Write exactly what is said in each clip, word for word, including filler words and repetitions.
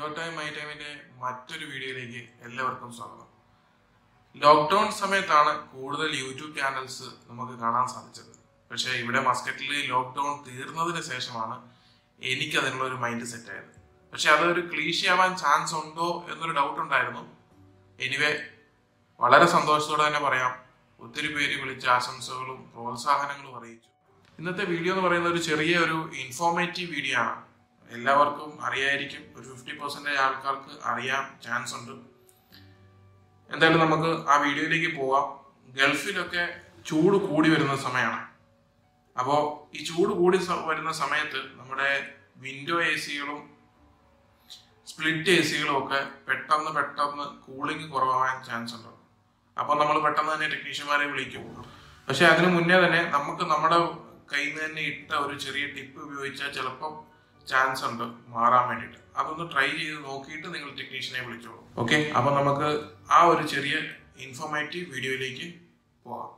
Your time my ടൈമിന്റെ മറ്റൊരു വീഡിയോയിലേക്ക് എല്ലാവർക്കും സ്വാഗതം. ലോക്ക്ഡൌൺ സമയത്താണ് കൂടുതൽ യൂട്യൂബ് ചാനൽസ് നമുക്ക് കാണാൻ സാധിച്ചത്. പക്ഷേ ഇവിടെ മസ്കറ്റിൽ ലോക്ക്ഡൌൺ തീർന്നതിന് ശേഷമാണ് എനിക്ക് അതിനുള്ള ഒരു മൈൻഡ് സെറ്റ് ആയത്. പക്ഷെ അതൊരു ക്ലീശയാവാൻ ചാൻസ് ഉണ്ടോ എന്നൊരു ഡൗട്ട് ഉണ്ടായിരുന്നു. എനിവേ വളരെ സന്തോഷത്തോടെ തന്നെ പറയാം, ഒത്തിരി പേര് വിളിച്ച ആശംസകളും പ്രോത്സാഹനങ്ങളും അറിയിച്ചു. ഇന്നത്തെ വീഡിയോ എന്ന് പറയുന്ന ഒരു ചെറിയ ഒരു ഇൻഫോർമേറ്റീവ് വീഡിയോ ആണ്. എല്ലാവർക്കും അറിയായിരിക്കും, ഒരു ഫിഫ്റ്റി പെർസെൻറ്റേജ് ആൾക്കാർക്ക് അറിയാൻ ചാൻസ് ഉണ്ട്. എന്തായാലും നമുക്ക് ആ വീഡിയോയിലേക്ക് പോവാം. ഗൾഫിലൊക്കെ ചൂട് കൂടി വരുന്ന സമയമാണ്. അപ്പോൾ ഈ ചൂട് കൂടി വരുന്ന സമയത്ത് നമ്മുടെ വിൻഡോ എ സികളും സ്പ്ലിറ്റ് എ സികളും ഒക്കെ പെട്ടെന്ന് പെട്ടെന്ന് കൂളിംഗ് കുറവാൻ ചാൻസ് ഉണ്ട്. അപ്പോൾ നമ്മൾ പെട്ടെന്ന് തന്നെ ടെക്നീഷ്യന്മാരെ വിളിക്കും. പക്ഷെ അതിന് മുന്നേ തന്നെ നമുക്ക് നമ്മുടെ കയ്യിൽ നിന്ന് തന്നെ ഇട്ട ഒരു ചെറിയ ടിപ്പ് ഉപയോഗിച്ചാൽ ചിലപ്പം ചാൻസ് ഉണ്ട് മാറാൻ വേണ്ടിയിട്ട്. അതൊന്ന് ട്രൈ ചെയ്ത് നോക്കിയിട്ട് നിങ്ങൾ ടെക്നീഷ്യനെ വിളിച്ചോളൂ. ഓക്കെ, അപ്പൊ നമുക്ക് ആ ഒരു ചെറിയ ഇൻഫോർമേറ്റീവ് വീഡിയോയിലേക്ക് പോവാം.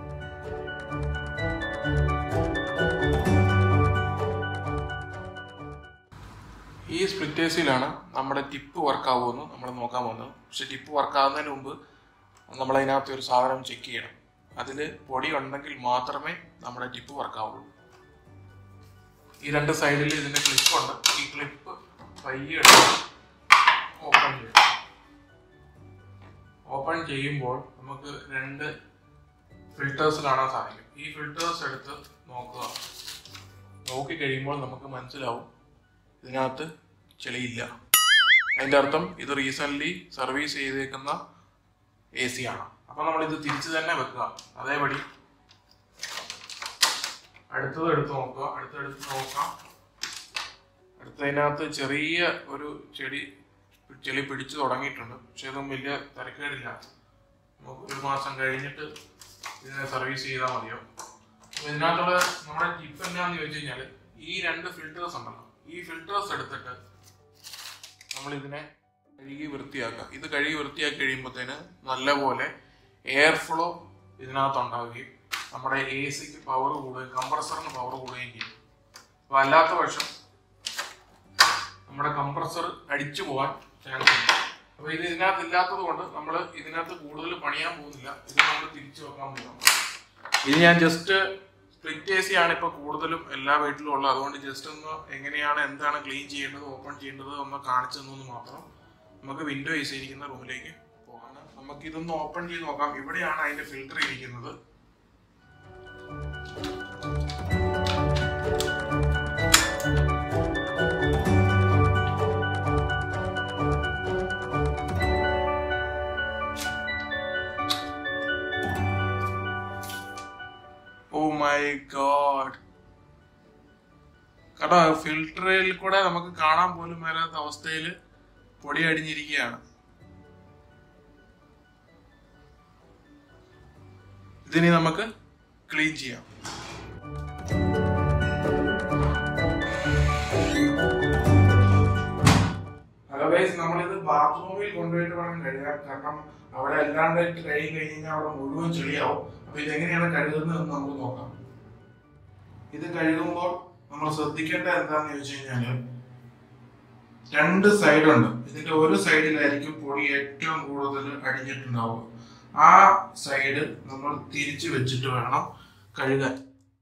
ഈ സ്പ്ലിറ്റ് എ സിയിലാണ് നമ്മുടെ ടിപ്പ് വർക്ക് ആവുമെന്ന് നമ്മൾ നോക്കാൻ പോകുന്നത്. പക്ഷെ ടിപ്പ് വർക്ക് ആവുന്നതിന് മുമ്പ് നമ്മളതിനകത്ത് ഒരു സാധനം ചെക്ക് ചെയ്യണം. അതിൽ പൊടി ഉണ്ടെങ്കിൽ മാത്രമേ നമ്മുടെ ടിപ്പ് വർക്ക് ആവുള്ളൂ. ഈ രണ്ട് സൈഡിൽ ഇതിന്റെ ക്ലിപ്പ് ഉണ്ട്. ഈ ക്ലിപ്പ് പയ്യെ ഓപ്പൺ ചെയ്യും. ഓപ്പൺ ചെയ്യുമ്പോൾ നമുക്ക് രണ്ട് ഫിൽറ്റേഴ്സ് കാണാൻ സാധിക്കും. ഈ ഫിൽറ്റേഴ്സ് എടുത്ത് നോക്കുക. നോക്കി കഴിയുമ്പോൾ നമുക്ക് മനസ്സിലാവും ഇതിനകത്ത് ചെളിയില്ല. അതിന്റെ അർത്ഥം ഇത് റീസെന്റ് സർവീസ് ചെയ്തേക്കുന്ന എ സി ആണ്. അപ്പൊ നമ്മൾ ഇത് തിരിച്ചു തന്നെ വെക്കുക. അതേപടി അടുത്തത് എടുത്ത് നോക്കുക. അടുത്തെടുത്ത് നോക്കാം. അടുത്തതിനകത്ത് ചെറിയ ഒരു ചെടി ചെളി പിടിച്ചു തുടങ്ങിയിട്ടുണ്ട്. പക്ഷെ ഇതൊന്നും വലിയ തിരക്കേടില്ല. നമുക്ക് ഒരു മാസം കഴിഞ്ഞിട്ട് ഇതിനെ സർവീസ് ചെയ്താൽ മതിയോ. അപ്പൊ ഇതിനകത്തുള്ള നമ്മുടെ ടിപ്പ് എന്താണെന്ന് ചോദിച്ചു കഴിഞ്ഞാൽ, ഈ രണ്ട് ഫിൽറ്റേഴ്സ് ഉണ്ടല്ലോ, ഈ ഫിൽറ്റേഴ്സ് എടുത്തിട്ട് നമ്മൾ ഇതിനെ കഴുകി വൃത്തിയാക്കുക. ഇത് കഴുകി വൃത്തിയാക്കി കഴിയുമ്പോഴത്തേന് നല്ലപോലെ എയർ ഫ്ലോ ഇതിനകത്ത് ഉണ്ടാവുകയും നമ്മുടെ എ സിക്ക് പവർ കൂടുകയും കംപ്രസറിന് പവർ കൂടുകയും ചെയ്യും. അപ്പൊ അല്ലാത്ത പക്ഷം നമ്മുടെ കംപ്രസർ അടിച്ചു പോകാൻ ചാൻസ് ഉണ്ട്. അപ്പൊ ഇത് ഇതിനകത്ത് ഇല്ലാത്തത് കൊണ്ട് നമ്മൾ ഇതിനകത്ത് കൂടുതൽ പണിയാൻ പോകുന്നില്ല. ഇത് നമ്മൾ തിരിച്ചു വെക്കാൻ പോകുന്നു. ഇത് ഞാൻ ജസ്റ്റ് സ്പ്ലിറ്റ് എ സി ആണ് ഇപ്പൊ കൂടുതലും എല്ലാ വീട്ടിലും ഉള്ളത്. അതുകൊണ്ട് ജസ്റ്റ് ഒന്ന് എങ്ങനെയാണ് എന്താണ് ക്ലീൻ ചെയ്യേണ്ടത്, ഓപ്പൺ ചെയ്യേണ്ടത് ഒന്ന് കാണിച്ചു തന്നു മാത്രം. നമുക്ക് വിൻഡോ എ സി ഇരിക്കുന്ന റൂമിലേക്ക് പോകാം. നമുക്ക് ഇതൊന്ന് ഓപ്പൺ ചെയ്ത് നോക്കാം. ഇവിടെയാണ് അതിന്റെ ഫിൽറ്റർ ഇരിക്കുന്നത്. ഓ മൈ ഗോഡ്, കേട്ടോ, ഫിൽറ്ററിൽ കൂടെ നമുക്ക് കാണാൻ പോലും വരാത്ത അവസ്ഥയിൽ പൊടി അടിഞ്ഞിരിക്കുകയാണ്. ഇതിനെ നമുക്ക് ക്ലീൻ ചെയ്യാം. അതർവൈസ് നമ്മളിത് ബാത്റൂമിൽ കൊണ്ടുപോയിട്ട് വേണം കഴുകാൻ. കാരണം അവിടെ അല്ലാണ്ടായിട്ട് കഴുകി കഴിഞ്ഞാൽ അവിടെ മുഴുവൻ ചെളിയാവും. അപ്പൊ ഇതെങ്ങനെയാണ് കഴുകുന്നതെന്ന് നമുക്ക് നോക്കാം. ഇത് കഴുകുമ്പോൾ നമ്മൾ ശ്രദ്ധിക്കേണ്ട എന്താന്ന് ചോദിച്ചു കഴിഞ്ഞാല്, രണ്ട് സൈഡുണ്ട്. ഇതിന്റെ ഒരു സൈഡിലായിരിക്കും പൊടി ഏറ്റവും കൂടുതൽ അടിഞ്ഞിട്ടുണ്ടാവുക. ആ സൈഡ് നമ്മൾ തിരിച്ചു വെച്ചിട്ട് വേണം കഴുകാൻ.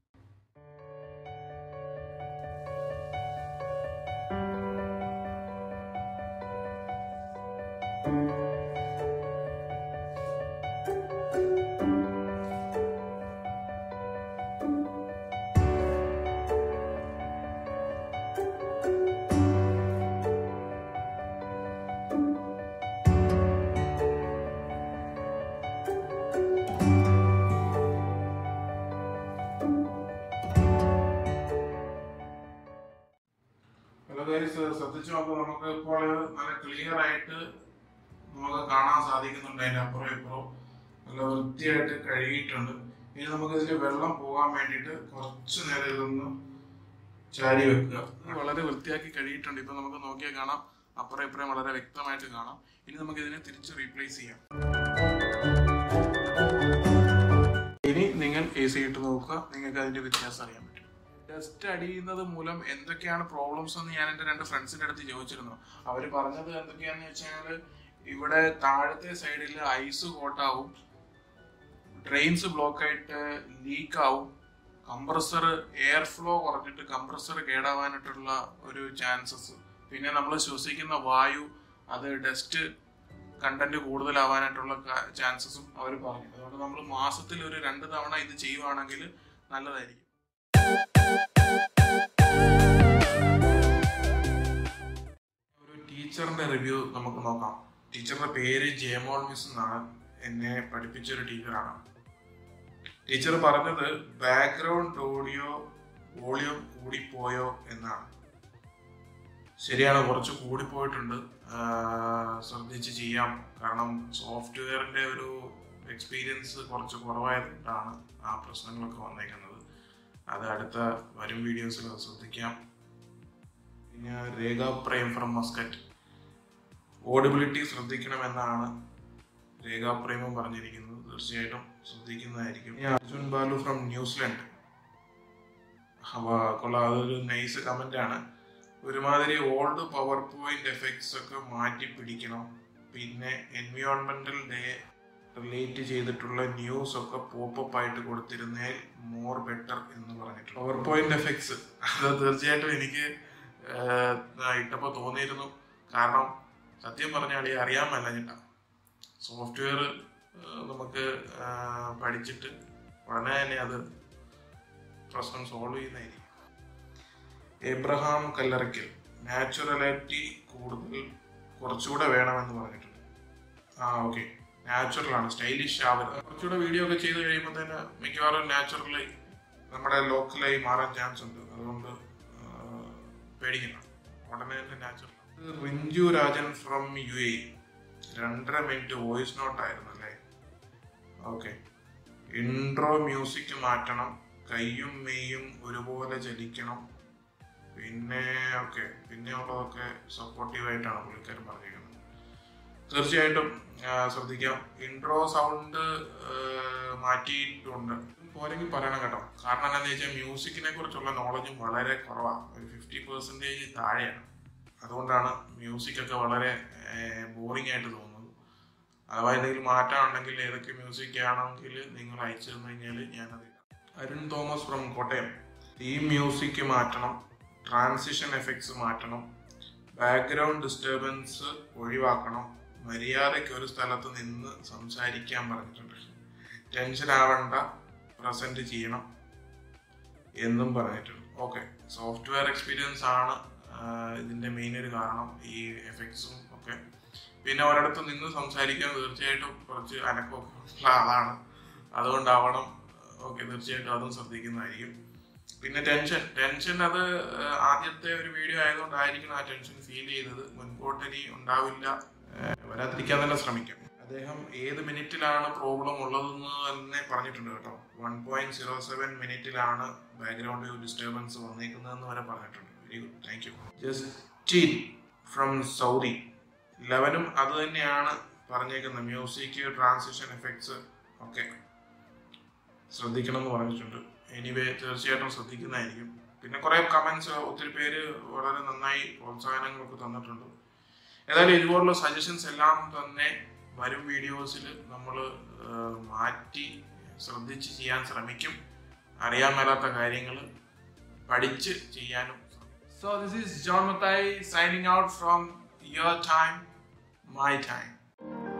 ശ്രദ്ധിച്ചു നോക്കുമ്പോൾ നമുക്ക് ഇപ്പോൾ നല്ല ക്ലിയർ ആയിട്ട് നമുക്ക് കാണാൻ സാധിക്കുന്നുണ്ട്. അതിന്റെ അപ്പുറം ഇപ്പുറം നല്ല വൃത്തിയായിട്ട് കഴുകിയിട്ടുണ്ട്. ഇനി നമുക്ക് ഇതിൽ വെള്ളം പോകാൻ വേണ്ടിയിട്ട് കുറച്ചു നേരം ഇതൊന്ന് ചാരി വെക്കുക. വളരെ വൃത്തിയാക്കി കഴുകിയിട്ടുണ്ട്. ഇപ്പൊ നമുക്ക് നോക്കിയാൽ കാണാം, അപ്പുറം ഇപ്പുറം വളരെ വ്യക്തമായിട്ട് കാണാം. ഇനി നമുക്ക് ഇതിനെ തിരിച്ച് റീപ്ലേസ് ചെയ്യാം. ഇനി നിങ്ങൾ എ സി ഇട്ട് നോക്കുക, നിങ്ങൾക്ക് അതിന്റെ വ്യത്യാസം അറിയാൻ പറ്റും. ഡസ്റ്റ് അടിയുന്നത് മൂലം എന്തൊക്കെയാണ് പ്രോബ്ലംസ് എന്ന് ഞാൻ എൻ്റെ രണ്ട് ഫ്രണ്ട്സിൻ്റെ അടുത്ത് ചോദിച്ചിരുന്നു. അവർ പറഞ്ഞത് എന്തൊക്കെയാണെന്ന് വെച്ചാൽ ഇവിടെ താഴത്തെ സൈഡിൽ ഐസ് കോട്ടാവും, ഡ്രെയിൻസ് ബ്ലോക്ക് ആയിട്ട് ലീക്ക് ആവും, കംപ്രസർ എയർ ഫ്ലോ കുറഞ്ഞിട്ട് കംപ്രസർ കേടാവാനായിട്ടുള്ള ഒരു ചാൻസസ്, പിന്നെ നമ്മൾ ശ്വസിക്കുന്ന വായു അത് ഡസ്റ്റ് കണ്ടന്റ് കൂടുതലാവാനായിട്ടുള്ള ചാൻസസും അവർ പറഞ്ഞു. അതുകൊണ്ട് നമ്മൾ മാസത്തിൽ ഒരു രണ്ട് തവണ ഇത് ചെയ്യുവാണെങ്കിൽ നല്ലതായിരിക്കും. ഒരു ടീച്ചറിന്റെ റിവ്യൂ നമുക്ക് നോക്കാം. ടീച്ചറുടെ പേര് ജയമോൾ മിസ് എന്നാണ്. എന്നെ പഠിപ്പിച്ചൊരു ടീച്ചറാണ്. ടീച്ചർ പറഞ്ഞത് ബാക്ക്ഗ്രൗണ്ട് ഓഡിയോ വോളിയം കൂടിപ്പോയോ എന്നാണ്. ശരിയാണ്, കുറച്ച് കൂടിപ്പോയിട്ടുണ്ട്. ശ്രദ്ധിച്ച് ചെയ്യാം. കാരണം സോഫ്റ്റ്വെയറിന്റെ ഒരു എക്സ്പീരിയൻസ് കുറച്ച് കുറവായതുകൊണ്ടാണ് ആ പ്രശ്നങ്ങളൊക്കെ വന്നേക്കുന്നത്. അത് അടുത്ത വരും വീഡിയോസിൽ ശ്രദ്ധിക്കാം. പിന്നെ Rekha Prem from Muscat, audibility ശ്രദ്ധിക്കണമെന്നാണ് രേഖ പ്രേമും പറഞ്ഞിരിക്കുന്നത്. തീർച്ചയായിട്ടും ശ്രദ്ധിക്കുന്നതായിരിക്കും. അർജുൻ ബാലു ഫ്രം ന്യൂസിലൻഡ്, കൊള്ളാം, അതൊരു നൈസ് കമന്റ് ആണ്. ഒരുമാതിരി ഓൾഡ് പവർ പോയിന്റ് എഫക്ട്സ് ഒക്കെ മാറ്റി പിടിക്കണം. പിന്നെ എൻവയോൺമെന്റൽ ഡേ റിലേറ്റ് ചെയ്തിട്ടുള്ള ന്യൂസ് ഒക്കെ പോപ്പപ്പ് ആയിട്ട് കൊടുത്തിരുന്നേൽ മോർ ബെറ്റർ എന്ന് പറഞ്ഞിട്ടുണ്ട്. പവർ പോയിന്റ് എഫക്ട്സ് അത് തീർച്ചയായിട്ടും എനിക്ക് ഇട്ടപ്പോൾ തോന്നിയിരുന്നു. കാരണം സത്യം പറഞ്ഞാൽ ഈ അറിയാൻ മേലഞ്ഞിട്ടാ. സോഫ്റ്റ്വെയർ നമുക്ക് പഠിച്ചിട്ട് ഉടനെ തന്നെ അത് പ്രശ്നം സോൾവ് ചെയ്യുന്നതായിരിക്കും. എബ്രഹാം കല്ലറയ്ക്കൽ, നാച്ചുറലിറ്റി കൂടുതൽ കുറച്ചുകൂടെ വേണമെന്ന് പറഞ്ഞിട്ടുണ്ട്. ആ ഓക്കെ, നാച്ചുറലാണ്, സ്റ്റൈലിഷ് ആവരുത്. കുറച്ചുകൂടെ വീഡിയോ ഒക്കെ ചെയ്ത് കഴിയുമ്പോൾ തന്നെ മിക്കവാറും നാച്ചുറലി നമ്മുടെ ലോക്കലായി മാറാൻ ചാൻസ് ഉണ്ട്. അതുകൊണ്ട് പേടിക്കണം, ഉടനെ തന്നെ natural. Rinju Rajan from U A, രണ്ടര മിനിറ്റ് വോയിസ് നോട്ടായിരുന്നു അല്ലേ? ഓക്കെ. ഇൻട്രോ മ്യൂസിക് മാറ്റണം, കയ്യും മെയ്യും ഒരുപോലെ ചലിക്കണം. പിന്നെ ഓക്കെ, പിന്നെ ഉള്ളതൊക്കെ സപ്പോർട്ടീവായിട്ടാണ് പുള്ളിക്കാരൻ പറഞ്ഞിരിക്കുന്നത്. തീർച്ചയായിട്ടും ശ്രദ്ധിക്കാം. ഇൻട്രോ സൗണ്ട് മാറ്റിയിട്ടുണ്ട്. പോരെങ്കിൽ പറയണം കേട്ടോ. കാരണം എന്താണെന്ന് വെച്ചാൽ മ്യൂസിക്കിനെ കുറിച്ചുള്ള നോളജും വളരെ കുറവാണ്. ഒരു ഫിഫ്റ്റി പെർസെൻറ്റേജ് താഴെയാണ്. അതുകൊണ്ടാണ് മ്യൂസിക്കൊക്കെ വളരെ ബോറിംഗ് ആയിട്ട് തോന്നുന്നത്. അഥവാ എന്തെങ്കിലും മാറ്റമുണ്ടെങ്കിൽ ഏതൊക്കെ മ്യൂസിക് ആണെങ്കിൽ നിങ്ങൾ അയച്ചു തന്നു കഴിഞ്ഞാൽ ഞാനത്. Arun Thomas from Kottayam, theme music മാറ്റണം, ട്രാൻസിഷൻ എഫക്ട്സ് മാറ്റണം, ബാക്ക്ഗ്രൗണ്ട് ഡിസ്റ്റർബൻസ് ഒഴിവാക്കണം, മര്യാദയ്ക്ക് ഒരു സ്ഥലത്ത് നിന്ന് സംസാരിക്കാൻ പറഞ്ഞിട്ടുണ്ട്, ടെൻഷൻ ആവണ്ട, പ്രസന്റ് ചെയ്യണം എന്നും പറഞ്ഞിട്ടുണ്ട്. ഓക്കെ, സോഫ്റ്റ്വെയർ എക്സ്പീരിയൻസ് ആണ് ഇതിന്റെ മെയിൻ ഒരു കാരണം, ഈ എഫക്ട്സും ഒക്കെ. പിന്നെ ഒരിടത്ത് നിന്ന് സംസാരിക്കാൻ തീർച്ചയായിട്ടും കുറച്ച് അനക്കമൊക്കെ ഉള്ള ആളാണ്, അതുകൊണ്ടാവണം. ഓക്കെ, തീർച്ചയായിട്ടും അതും ശ്രദ്ധിക്കുന്നതായിരിക്കും. പിന്നെ ടെൻഷൻ ടെൻഷൻ അത് ആദ്യത്തെ ഒരു വീഡിയോ ആയതുകൊണ്ടായിരിക്കണം ആ ടെൻഷൻ ഫീൽ ചെയ്തത്. മുൻപോട്ടിനി ഉണ്ടാവില്ല, വരാതിരിക്കാൻ തന്നെ ശ്രമിക്കാം. അദ്ദേഹം ഏത് മിനിറ്റിലാണ് പ്രോബ്ലം ഉള്ളതെന്ന് തന്നെ പറഞ്ഞിട്ടുണ്ട് കേട്ടോ. വൺ പോയിന്റ് സീറോ സെവൻ മിനിറ്റിലാണ് ബാക്ക്ഗ്രൗണ്ട് ഡിസ്റ്റർബൻസ് വന്നേക്കുന്നതെന്ന് വരെ പറഞ്ഞിട്ടുണ്ട്. Very good, thank you. Justin from Saudi, ലെവനും അത് തന്നെയാണ് പറഞ്ഞേക്കുന്നത്. മ്യൂസിക്, ട്രാൻസിഷൻ എഫക്ട്സ് ഒക്കെ ശ്രദ്ധിക്കണം എന്ന് പറഞ്ഞിട്ടുണ്ട്. എനിവേ, തീർച്ചയായിട്ടും ശ്രദ്ധിക്കുന്നതായിരിക്കും. പിന്നെ കുറെ കമന്റ്സ്, ഒത്തിരി പേര് വളരെ നന്നായി പ്രോത്സാഹനങ്ങളൊക്കെ തന്നിട്ടുണ്ട്. ഏതായാലും ഇതുപോലുള്ള സജഷൻസ് എല്ലാം തന്നെ വരും വീഡിയോസിൽ നമ്മൾ മാറ്റി ശ്രദ്ധിച്ച് ചെയ്യാൻ ശ്രമിക്കും. അറിയാൻ മേലാത്ത കാര്യങ്ങൾ പഠിച്ച് ചെയ്യാനും. So this is John Mathai signing out from your time, my time.